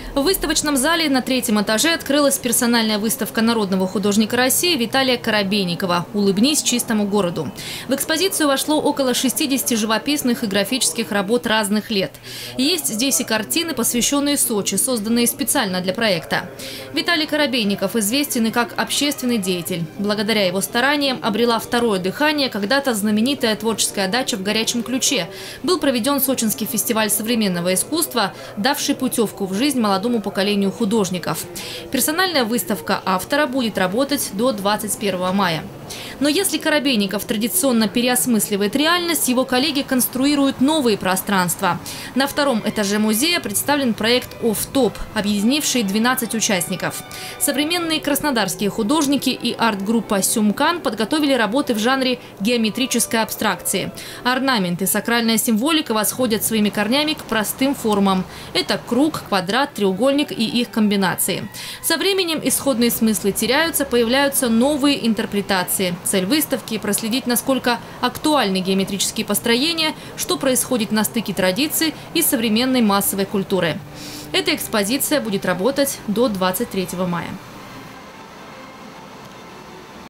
В выставочном зале на третьем этаже открылась персональная выставка народного художника России Виталия Коробейникова «Улыбнись чистому городу». В экспозицию вошло около 60 живописных и графических работ разных лет. Есть здесь и картины, посвященные Сочи, созданные специально для проекта. Виталий Коробейников известен и как общественный деятель. Благодаря его стараниям обрела второе дыхание когда-то знаменитая творческая дача в Горячем Ключе. Был проведен Сочинский фестиваль современного искусства, давший путевку в жизнь молодому поколению художников. Персональная выставка автора будет работать до 21 мая. Но если Коробейников традиционно переосмысливает реальность, его коллеги конструируют новые пространства. На втором этаже музея представлен проект «Офф-топ», объединивший 12 участников. Современные краснодарские художники и арт-группа «Сюмкан» подготовили работы в жанре геометрической абстракции. Орнаменты, сакральная символика восходят своими корнями к простым формам. Это круг, квадрат, треугольник и их комбинации. Со временем исходные смыслы теряются, появляются новые интерпретации. Цель выставки – проследить, насколько актуальны геометрические построения, что происходит на стыке традиций и современной массовой культуры. Эта экспозиция будет работать до 23 мая.